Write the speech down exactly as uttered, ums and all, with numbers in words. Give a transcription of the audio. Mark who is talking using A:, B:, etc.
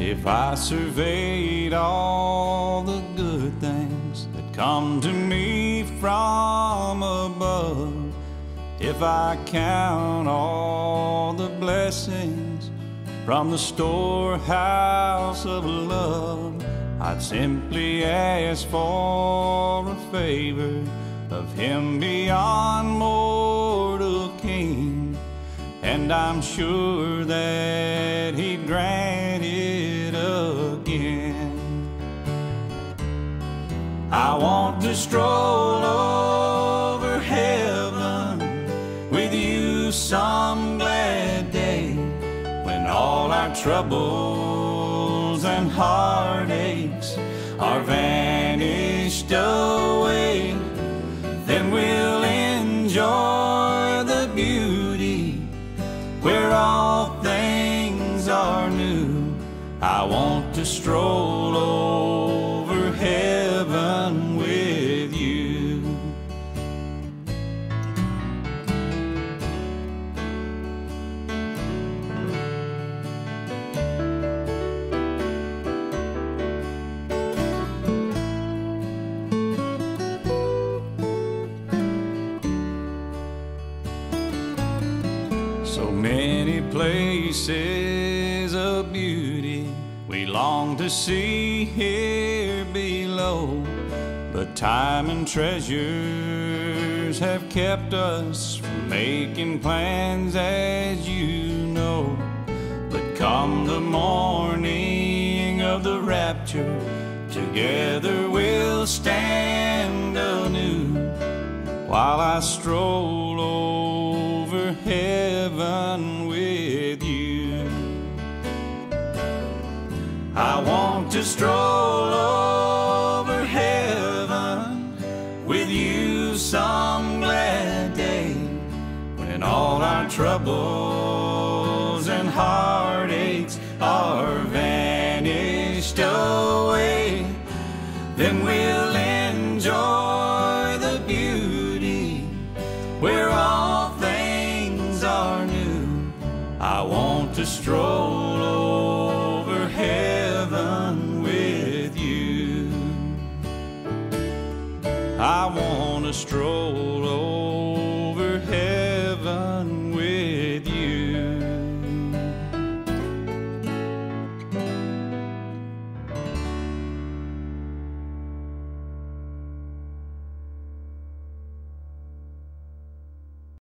A: If I surveyed all the good things that come to me from above, if I count all the blessings from the storehouse of love, I'd simply ask for a favor of Him beyond mortal king, and I'm sure that He'd grant it again. I want to stroll over heaven with you some glad day, when all our troubles and heartaches are vanished away. Then we'll enjoy the beauty where all things are new. I want to stroll over heaven with you. So many places of beauty we long to see here below, but time and treasures have kept us from making plans, as you know. But come the morning of the rapture, together we'll stand anew, while I stroll over heaven with you. I want to stroll over heaven with you some glad day, when all our troubles and heartaches are vanished away. Then we'll enjoy the beauty where all things are new. I want to stroll over heaven with you. I want to stroll over